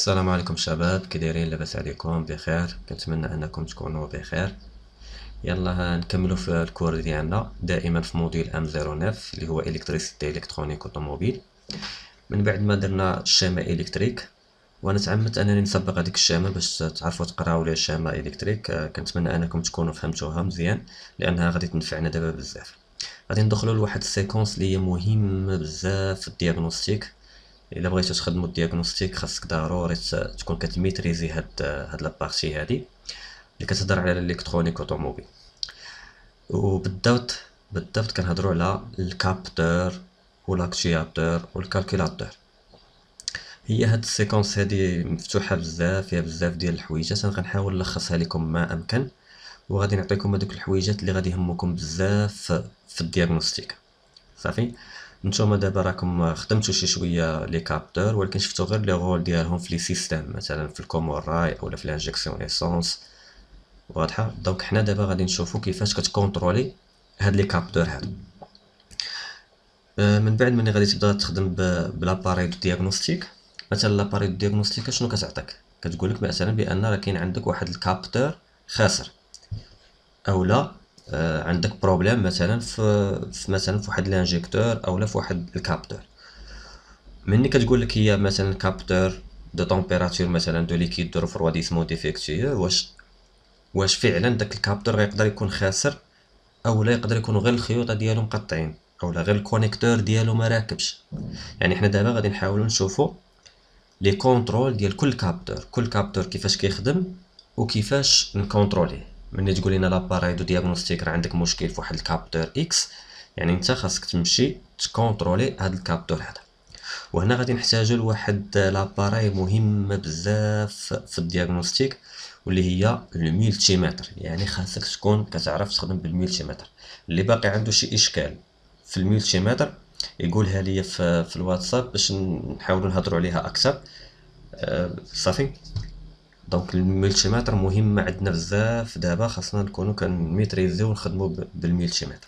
السلام عليكم شباب، كي دايرين؟ لاباس عليكم؟ بخير؟ كنتمنى انكم تكونوا بخير. يلا نكملوا في الكور ديالنا دائما في موديل ام 09 اللي هو الكتريسيتي الكترونيك اوتوموبيل. من بعد ما درنا الشامة الكتريك، وانا تعمدت انني نسبق هذيك الشامة باش تعرفوا تقراو لي الشامة الكتريك. كنتمنى انكم تكونوا فهمتوها مزيان لانها غادي تنفعنا دابا بزاف. غادي ندخلوا لواحد السيكونس اللي هي مهمه بزاف في الدياغنوستيك. الا بغيتو تخدموا الدياغنوستيك خاصك ضروري تكون كتميتريزي هاد لابارتي هادي اللي كتهضر على الالكترونيك اوتوموبيل. وبالضبط كنهضروا على الكابتور والاكتياتور والكالكولاتور. هي هاد السيكونس هادي مفتوحه بزاف، فيها بزاف ديال الحويجات. انا غنحاول نلخصها لكم ما امكن، وغادي نعطيكم هذوك الحويجات اللي غادي يهمكم بزاف في الدياغنوستيك. صافي، نتوما دابا راكم خدمتوا شي شويه لي كابتور، ولكن شفتوا غير لي رول ديالهم في لي سيستيم، مثلا في الكومون راي اولا في الانجكسيون ايسونس. واضحه؟ دونك حنا دابا غادي نشوفوا كيفاش كتكونترولي هاد لي كابتور هادو. من بعد ملي غادي تبدا تخدم بلاباري دو دياغنوستيك، مثلا لاباري دو دياغنوستيك شنو كتعطيك؟ كتقول لك مثلا بان راه كاين عندك واحد الكابتور خاسر، اولا عندك بروبليم مثلا في واحد الانجيكتور اولا في واحد الكابتور. مني كتقول لك هي مثلا كابتور دو تمبيراتور مثلا دو ليكيد دو ريفرواديسمون ديفيكتيو، واش فعلا داك الكابتور غيقدر يكون خاسر، اولا يقدر يكون غير الخيوطه ديالو مقطعين، اولا غير الكونيكتور ديالو ما راكبش. يعني حنا دابا غادي نحاولوا نشوفوا لي كونترول ديال كل كابتور كيفاش كيخدم وكيفاش نكونتروليه. ملي تقول لنا لاباراي دو دياغنوستيك راه عندك مشكل في واحد الكابتور اكس، يعني انت خاصك تمشي تكونترولي هذا الكابتور هذا. وهنا غادي نحتاجوا لواحد لاباراي مهمه بزاف في الدياغنوستيك، واللي هي الملتيمتر. يعني خاصك تكون كتعرف تخدم بالملتيمتر. اللي باقي عنده شي اشكال في الملتيمتر يقولها لي في الواتساب باش نحاولوا نهضروا عليها اكثر. صافي، دونك الملتيمتر مهمه عندنا بزاف. دابا خاصنا نكونوا كنميتريزيو ونخدموا بالملتيمتر.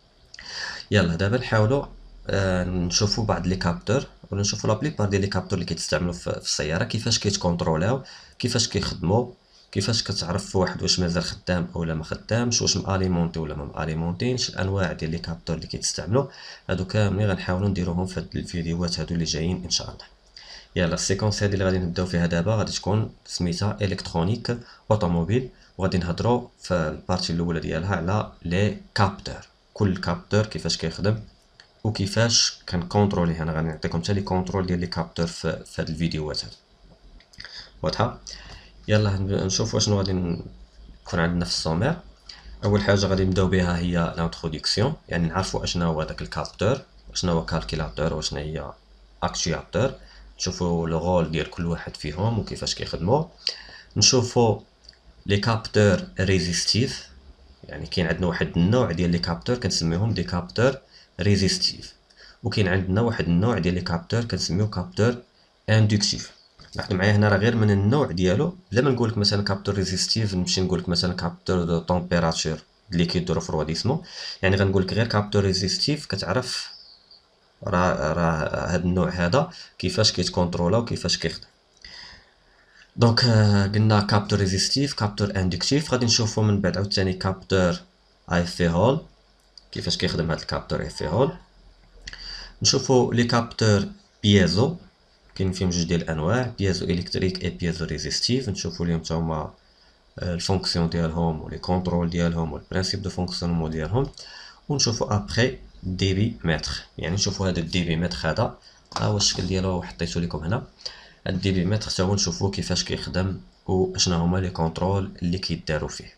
يلا دابا نحاولوا نشوفوا بعض لي كابتور، ولا نشوفوا لا بليبار ديال لي كابتور اللي كيتستعملوا في السياره كيفاش كيتكونترولاو، كيفاش كيخدموا، كيفاش كتعرف واحد واش مازال خدام اولا ما خدامش، واش ماليمونتي ولا ما ماليمونتينش، الانواع ديال لي كابتور اللي كيتستعملوا. هادو كاملين غنحاولوا نديروهم في هاد الفيديوهات هادو اللي جايين ان شاء الله. يلا السيكونس هادي اللي غادي نبداو فيها دابا غادي تكون سميتها الكترونيك اوتوموبيل، وغادي نهضروا في البارتي الاولى ديالها على لي كابتور. كل كابتور كيفاش كيخدم وكيفاش كنكونتروليه. انا غادي نعطيكم حتى لي كونترول ديال لي كابتور في هاد الفيديوهات هادو. واضحه؟ يلا نشوفوا شنو غادي يكون عندنا في السومير. اول حاجه غادي نبداو بها هي لانتروداكسيون، يعني نعرفوا اشنا هو داك الكابتور، اشنا هو كالكولاتور، واشنا هي اكتواتور. نشوفوا لو رول ديال كل واحد فيهم وكيفاش كيخدموا. نشوفوا لي كابتور ريزيستيف، يعني كاين عندنا واحد النوع ديال لي كابتور كنسميوهم دي كابتور ريزيستيف، وكاين عندنا واحد النوع ديال لي كابتور كنسميو كابتور اندكتيف. لاحظوا معايا هنا راه غير من النوع ديالو، بلا ما نقول لك مثلا كابتور ريزيستيف نمشي نقول لك مثلا كابتور دو تمبيراتور ليكيد دو ريفرواديسمون. يعني غنقول لك غير كابتور ريزيستيف كتعرف راه هاد النوع هذا كيفاش كيتكونترولا وكيفاش كيخدم. دونك قلنا كابتور ريزيستيف، كابتور اندكتيف. غادي نشوفوا من بعد عاوتاني كابتور اف في هول، كيفاش كيخدم هاد الكابتور اف في هول. نشوفوا لي كابتور بيزو، كاين فيهم جوج ديال الانواع، بيزو الكتريك اي بيزو ريزيستيف. نشوفوا ليهم حتى هما الفونكسيون ديالهم ولي كونترول ديالهم والبرانسيب دو فونكسيونمون ديالهم. ونشوفوا ابري دي بي متر، يعني نشوفوا هذا الدي بي متر هذا ها هو الشكل ديالو حطيتو لكم هنا. الدي بي متر حتى هو نشوفوا كيفاش كيخدم واشنا هما لي كونترول اللي كيداروا فيه.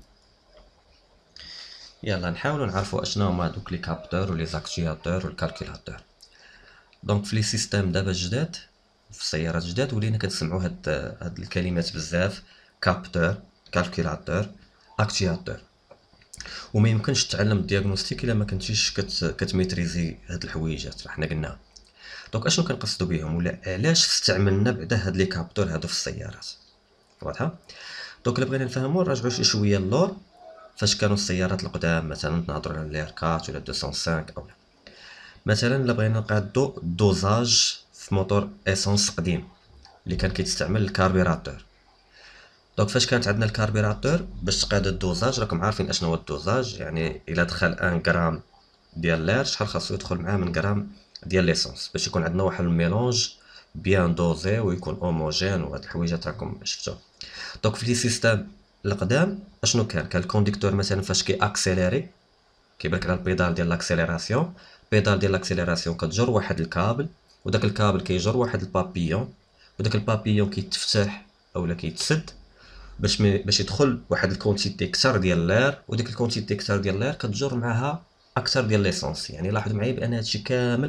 يلا نحاولوا نعرفوا اشنا هما دوك لي كابتور ولي زاكتياتور والكالكولاتور. دونك في لي سيستيم دابا جداد، في السيارات جداد ولينا كنسمعوا هاد الكلمات بزاف: كابتور، كالكولاتور، اكتياتور. وما يمكنش تعلم الدياغنوستيك الا ما كنتيش كتميتريزي هاد الحويجات حنا قلناها. دونك اشنو كنقصدوا بهم، ولا علاش استعملنا بعدا هاد لي كابتور هادو في السيارات؟ واضحه؟ دونك الا بغينا نفهموا نرجعوا شي شويه للور، فاش كانوا السيارات القدام، مثلا نهضروا على لير 4 ولا 205 اولا. مثلا الا بغينا نقادو دوزاج في موتور اسونس قديم، اللي كان كيتستعمل الكاربيراتور. دونك فاش كانت عندنا الكاربيراتور باش تقاد الدوزاج، راكم عارفين اشنو هو الدوزاج، يعني الا دخل 1 غرام ديال لير شحال خاصو يدخل معاه من غرام ديال ليسونس باش يكون عندنا واحد الميلونج بيان دوزي ويكون هوموجين وهاد الحويجات راكم شفتو. دونك في لي سيستيم القدام اشنو كان الكونديكتور مثلا فاش كي اكسيليري كيبان على البيدال ديال لاكسيليراسيون، البيدال ديال لاكسيليراسيون كتجر واحد الكابل، وداك الكابل كيجر واحد البابيون، وداك البابيون كيتفتح اولا كيتسد باش يدخل واحد الكونتيتي كثر ديال لير، وديك الكونتيتي كثر ديال لير كتجر معاها اكثر ديال ليسونس. يعني لاحظوا معايا بان هادشي كامل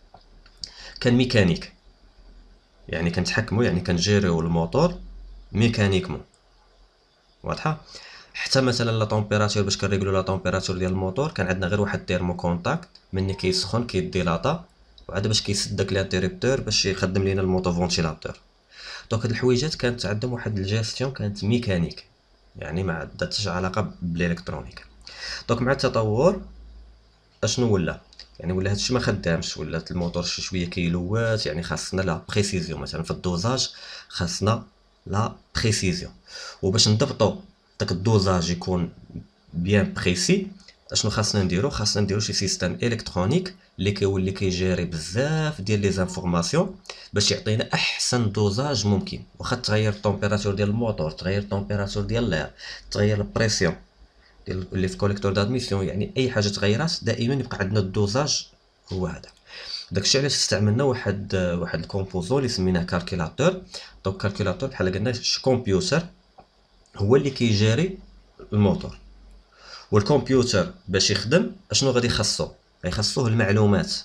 كان ميكانيك، يعني كنتحكموا يعني كنجيريو الموتور ميكانيكمون، واضحه. حتى مثلا لا طومبيراتور باش كنريغلو لا طومبيراتور ديال الموتور كان عندنا غير واحد تيرمو كونتاكت مني كيسخن كيديلاطا، وعاد باش كيسد داك الانتريبتور باش يخدم لينا الموتو فونتيلاتور. دونك هاد الحويجات كانت عندهم واحد الجيستيون كانت ميكانيك، يعني ما عندهاش علاقه بالالكترونيك. دونك مع التطور اشنو ولا، يعني ولا هادشي ما خدامش، ولات الموتور شي شويه كيلوات، يعني خاصنا لا بريسيزيون مثلا في الدوزاج، خاصنا لا بريسيزيون. وباش نضبطو داك الدوزاج يكون بيان بريسي اشنو خاصنا نديرو شي سيستيم الكترونيك اللي كيولي كيجيري بزاف ديال لي زانفورماسيون باش يعطينا احسن دوزاج ممكن. واخا تغير التمبيراتور ديال الموتور، تغير التمبيراتور ديال لير، تغير البريسيون ديال اللي في كوليكتور دادميسيون، يعني اي حاجه تغيرات دائما يبقى عندنا الدوزاج هو هذا. داكشي علاش استعملنا واحد الكومبوزون اللي سميناه كالكولاتور. دونك كالكولاتور بحال قلنا شي كمبيوتر هو اللي كيجاري الموتور، والكمبيوتر باش يخدم اشنو غادي يخصوه المعلومات،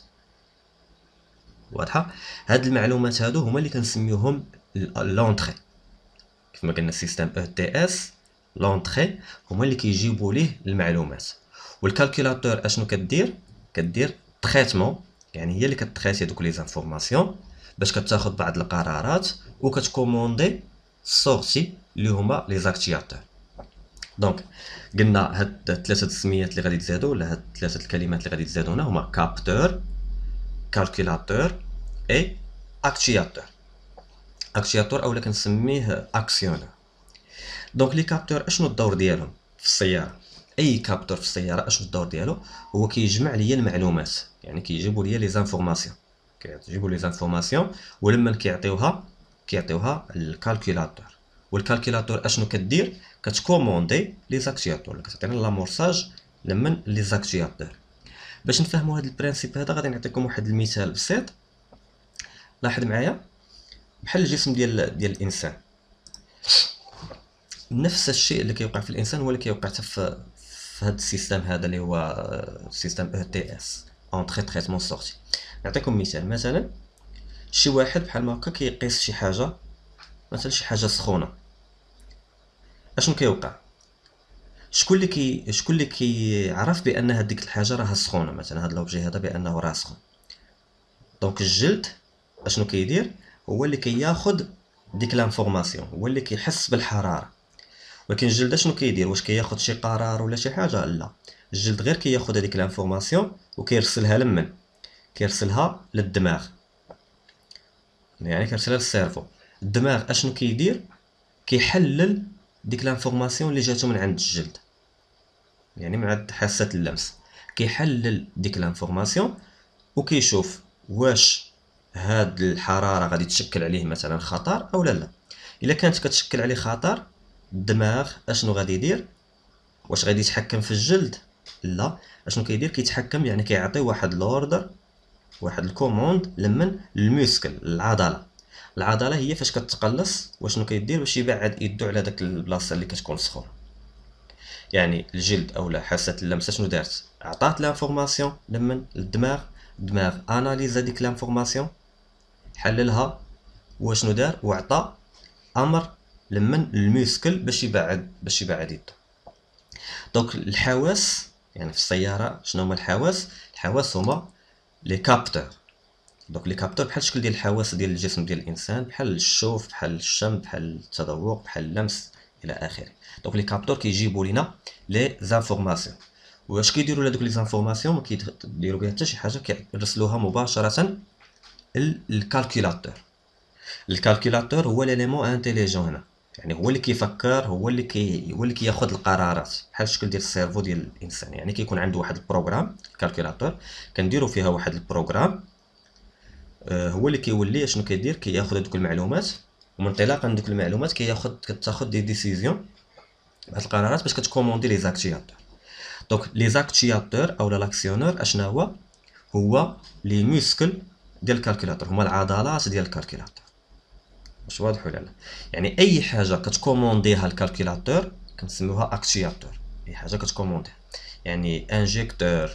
واضحه. هاد المعلومات هادو هما اللي كنسميوهم لونطري، كيف ما قلنا سيستم او تي اس لونطري هما اللي كيجيبوا ليه المعلومات. والكالكولاتور اشنو كدير تريتمون، يعني هي اللي كتريتي دوك لي زانفورماسيون باش كتاخذ بعض القرارات وكتكوموندي سورتي اللي هما لي زاكتياتور. دونك قلنا هاد ثلاثه السميات اللي غادي تزادوا، ولا هاد ثلاثه الكلمات اللي غادي تزادوا هنا هما كابتور، كالكولاتور اي اكتياتور. اكتياتور اولا كنسميه اكسيونر. دونك لي كابتور اشنو الدور ديالهم في السياره؟ اي كابتور في السياره اشنو الدور ديالو؟ هو كيجمع ليا المعلومات، يعني كيجيبوا ليا لي زانفورماسيون، كيجيبوا لي زانفورماسيون ولما كيعطيوها الكالكولاتور. والكالكولاتور اشنو كدير؟ كتكوموندي لي زاكتياتور، كتعطينا لامورساج لمن لي زاكتياتور. باش نفهموا هذا البرانسيپ هذا غادي نعطيكم واحد المثال بسيط. لاحظ معايا بحال الجسم ديال الانسان، نفس الشيء اللي كيوقع في الانسان هو اللي كيوقع حتى في هذا السيستم هذا اللي هو سيستم او تي اس اونطري تريتمون سورتي. نعطيكم مثال. شي واحد بحال ما هكا كيقيس شي حاجه، مثلا شي حاجه سخونه، اشنو كيوقع؟ شكون اللي كيعرف بان هذيك الحاجه راها سخونه، مثلا هذا لوبجي هذا بانه راه سخون؟ دونك الجلد اشنو كيدير؟ هو اللي كياخذ ديك لانفورماسيون، هو اللي كيحس بالحراره. ولكن الجلد اشنو كيدير؟ واش كياخذ شي قرار ولا شي حاجه؟ لا، الجلد غير كياخذ هذيك لانفورماسيون وكيرسلها لمن؟ كيرسلها للدماغ، يعني كيرسلها للسيرفو. الدماغ اشنو كيدير؟ كيحلل ديك لانفورماسيون اللي جاتو من عند الجلد، يعني من عند حاسه اللمس، كيحلل ديك لانفورماسيون وكيشوف واش هاد الحراره غادي تشكل عليه مثلا خطر او لا. الا كانت كتشكل عليه خطر، الدماغ اشنو غادي يدير؟ واش غادي يتحكم في الجلد؟ لا، اشنو كيدير؟ كيتحكم، يعني كيعطي واحد الاوردر، واحد الكوموند لمن الميسكل، العضله هي فاش كتقلص واشنو كيدير؟ باش يبعد يدو على داك البلاصه اللي كتكون سخونه. يعني الجلد اولا حاسه اللمس شنو دارت؟ عطات لانفورماسيون لمن الدماغ اناليزا ديك لانفورماسيون، حللها، واشنو دار؟ وعطى امر لمن الميسكل باش يبعد يدو. دونك الحواس، يعني في السياره شنو هما الحواس هما لي كابتور. دونك لي كابتور بحال الشكل ديال الحواس ديال الجسم ديال الانسان، بحال الشوف، بحال الشم، بحال التذوق، بحال اللمس الى اخره. دونك لي كابتور كيجيبوا لينا لي زانفورماسيون. واش كيديروا لهادوك لي زانفورماسيون؟ ما كيديروا بها حتى شي حاجه، كيرسلوها مباشره للكالكولاتور. الكالكولاتور هو ليليمون انتيليجون هنا، يعني هو اللي كيفكر، هو اللي كياخذ القرارات، بحال الشكل ديال السيرفو ديال الانسان. يعني كيكون عنده واحد البروغرام الكالكولاتور، كنديروا فيها واحد البروغرام، هو اللي كيولي شنو كيدير، كياخذ هذوك المعلومات، ومن انطلاقا من دوك المعلومات كتاخذ دي ديسيزيون، واحد القرارات باش كتكوموندي لي زاكتياتور. دونك لي زاكتياتور اولا لاكسيونور اشنا هو لي موسكل ديال الكالكولاتور، هما العضلات ديال الكالكولاتور. واش واضح ولا لا؟ يعني اي حاجه كتكومونديها الكالكولاتور كنسميوها اكتياتور. اي حاجه كتكومونديها، يعني انجيكتور،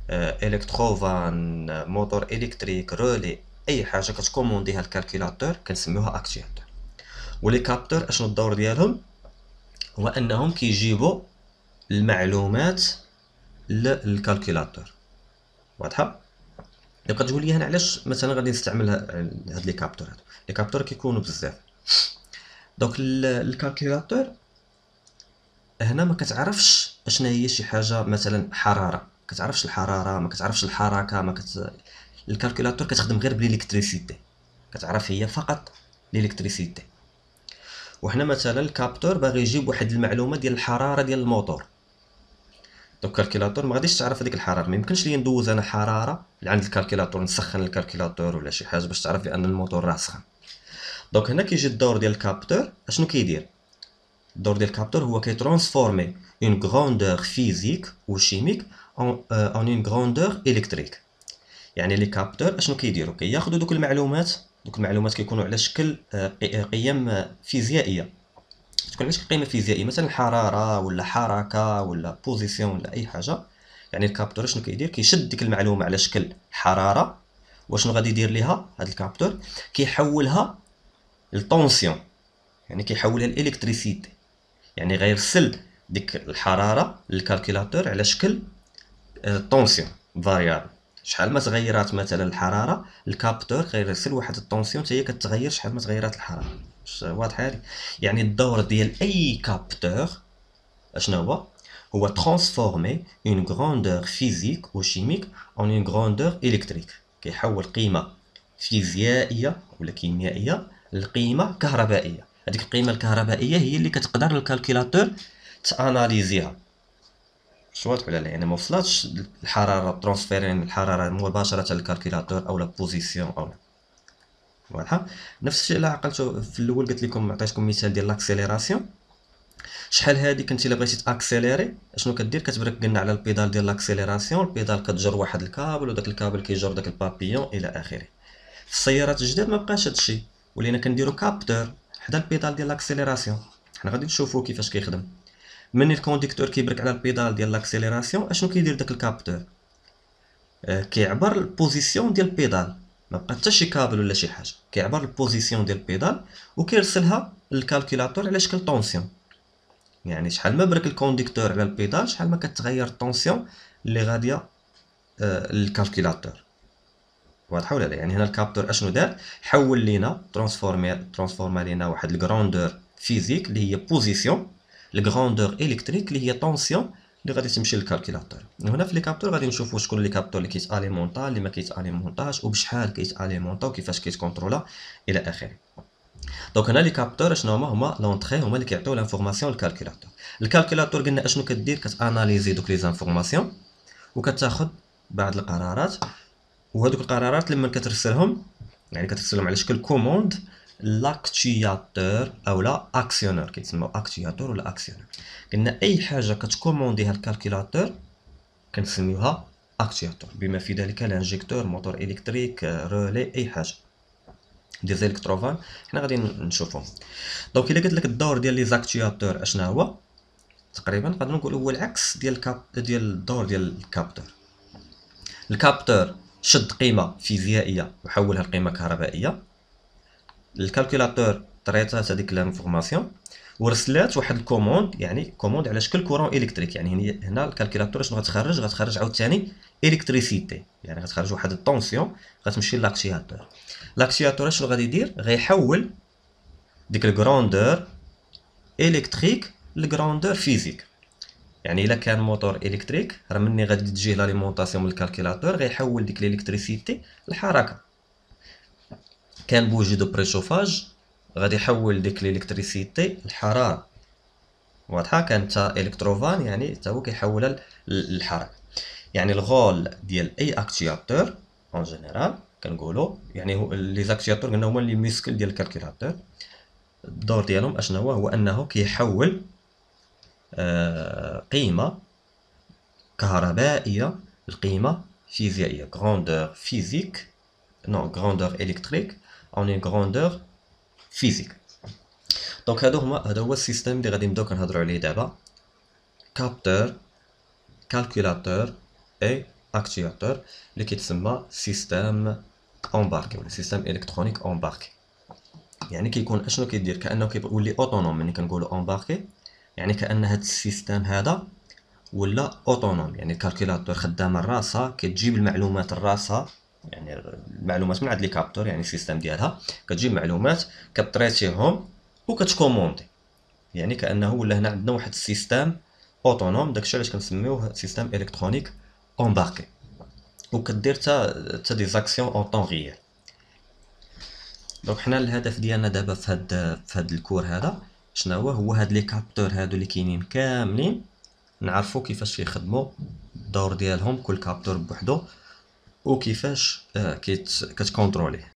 الكتروفان، موتور الكتريك، رولي، اي حاجه كتكومونديها الكالكولاتور كنسميوها اكتياتور. ولي كابتور اشنو الدور ديالهم؟ هو انهم كيجيبوا المعلومات للكالكولاتور. واضحه؟ يبقى تقول لي هنا علاش مثلا غادي نستعمل هاد لي كابتور؟ هادو لي كابتور كيكونوا بزاف. دونك الكالكولاتور هنا ما كتعرفش اشنا هي شي حاجه، مثلا حراره، كتعرفش الحراره، ما كتعرفش الحركه، الكالكولاتور كتخدم غير بالالكتريسيتي، كتعرف هي فقط الالكتريسيتي. وحنا مثلا الكابتور باغي يجيب واحد المعلومه ديال الحراره ديال الموتور، دونك الكالكولاتور ما غاديش تعرف هذيك الحراره، ما يمكنش لي ندوز انا حراره لعند الكالكولاتور، نسخن الكالكولاتور ولا شي حاجه باش تعرف بان الموتور راه سخن. دونك هنا كيجي الدور ديال الكابتور، اشنو كيدير؟ الدور ديال الكابتور هو كيترانسفورمي اون غروندور فيزيك و شيميك اون اون غروندور الكتريك. يعني لي كابتور اشنو كيديروا؟ كياخذوا دوك المعلومات، كيكونوا على شكل قيم فيزيائيه، تكون على شكل قيمه فيزيائيه، مثلا حراره ولا حركه ولا بوزيسيون ولا اي حاجه. يعني الكابتور شنو كيدير؟ كيشد ديك المعلومه على شكل حراره، وشنو غادي يدير ليها هاد الكابتور؟ كيحولها لطونسيون، يعني كيحولها لالكتريسيتي، يعني غيرسل ديك الحراره للكالكولاتور على شكل طونسيون فاريابل. شحال ما تغيرات مثلا الحراره، الكابتور غيرسل واحد الطونسيون حتى هي كتغير شحال ما تغيرات الحراره. واضحه هذه؟ يعني الدور ديال اي كابتور اشنو هو ترانسفورمي اون غروندور فيزيك و شيميك اون اون غروندور الكتريك، كيحول قيمه فيزيائيه ولا كيميائيه لقيمه كهربائيه. هذيك القيمه الكهربائيه هي اللي كتقدر الكالكولاتور تاناليزيها. واضح ولا لا؟ يعني ما وصلاتش الحراره ترانسفيرين الحراره مباشره للكالكولاتور او لا بوزيسيون او لا. واضحه؟ نفس الشيء. لا عقلتوا في الاول قلت لكم، عطيتكم مثال ديال لاكسيليراسيون. شحال هادي كنتي الا بغيتي تاكسيليري اشنو كدير؟ كتبرك قلنا على البيدال ديال لاكسيليراسيون، البيدال كتجر واحد الكابل وداك الكابل كيجر داك البابيون الى اخره. في السيارات الجداد ما بقاش هادشي، ولينا كنديرو كابتور حدا البيدال ديال لاكسيليراسيون. حنا غادي نشوفو كيفاش كيخدم. من الكونديكتور كيبرك على البيدال ديال لاكسيليراسيون، اشنو كيدير داك الكابتور؟ كيعبر البوزيسيون ديال البيدال، ما بقى حتى شي كابل ولا شي حاجه، كيعبر البوزيسيون ديال البيدال وكيرسلها للكالكولاتور على شكل طونسيون. يعني شحال ما برك الكونديكتور على البيدال شحال ما كتغير الطونسيون اللي غاديه للكالكولاتور. واضحه ولا لا؟ يعني هنا الكابتور اشنو دار؟ حول لينا ترانسفورما لينا واحد الغروندور فيزيك اللي هي بوزيسيون، الغروندور الكتريك اللي هي طونسيون اللي غادي تمشي للكالكولاتور. هنا في لي كابتور غادي نشوفوا شكون لي كابتور اللي كيتاليمونطا، اللي ما كيتاليمونطاش، وبشحال كيتاليمونطا وكيفاش كيتكونترولا الى اخره. دونك هنا لي كابتور شنو هما لونطري، هما اللي كيعطيو لانفورماسيون للكالكولاتور. الكالكولاتور قلنا اشنو كدير؟ كتاناليزي دوك لي زانفورماسيون وكتاخذ بعض القرارات، وهذوك القرارات لما كترسلهم، يعني كترسلهم على شكل كوموند لاكتياتور او لا اكسيونور، كيتسموا اكتياتور ولا اكسيونور. قلنا اي حاجه كتكومونديها الكالكولاتور كنسميوها اكتياتور، بما في ذلك الانجيكتور، موتور الكتريك، رولي، اي حاجه ديال الكتروفان حنا غادي نشوفهم. دونك الا قلت لك الدور ديال لي زاكتياتور اشنا هو، تقريبا نقدروا نقولوا هو العكس ديال الدور ديال الكابتور. الكابتور شد قيمه فيزيائيه وحولها لقيمه كهربائيه، الكالكولاتور طريتات هذيك لانفورماسيون ورسلات واحد الكوموند، يعني كوموند على شكل كورون الكتريك. يعني هنا الكالكولاتور شنو غتخرج عاوتاني الكتريسيتي، يعني غتخرج واحد الطونسيون غتمشي لاكسياتور. لاكسياتور شنو غادي يدير؟ غيحول ديك الغروندور الكتريك لغروندور فيزيك. يعني الا كان موتور الكتريك راه مني غادي تجيه لاليمونطاسيون من الكالكولاتور غيحول ديك الالكتريسيتي لحركه. كان بوجي دو بريشوفاج غادي يحول ديك الالكتريسيتي لحراره. واضحه؟ كان تا الكتروفان يعني تا هو كيحولها للحراره. يعني الغول ديال اي اكتياتور اون جينيرال كنقولوا، يعني هو لي زاكتياتور قلنا هما لي ميسكل ديال الكالكولاتور. الدور ديالهم اشنا هو انه كيحول قيمه كهربائيه لقيمه فيزيائيه، غروندور فيزيك نو غروندور الكتريك اون اون غروندور فيزيك. دونك هذا هو السيستم اللي غادي نبداو كنهضروا عليه دابا: كابتور، كالكولاتور اي اكتياتور، اللي كيتسمى سيستم امباركي ولا سيستم الكترونيك امباركي. يعني كيكون اشنو كيدير؟ كانه كيولي اوتونوم. ملي كنقولوا امباركي يعني كان هذا السيستم هذا ولا اوتونوم، يعني الكالكولاتور خدامه راسها، كتجيب المعلومات راسها، يعني المعلومات من عند لي كابتور، يعني السيستم ديالها كتجيب معلومات كتريتيهم وكتكوموندي. يعني كانه ولا هنا عندنا واحد السيستم اوتونوم، داكشي علاش كنسميوه سيستم الكترونيك امباركي، وكدير تا دي زاكسيون اون طون ريال. دونك حنا الهدف ديالنا دابا في هاد الكور هذا شنو هو هاد لي كابتور هادو اللي كاينين كاملين نعرفوا كيفاش يخدموا، الدور ديالهم كل كابتور بوحدو، وكيفاش كتكونتروليه.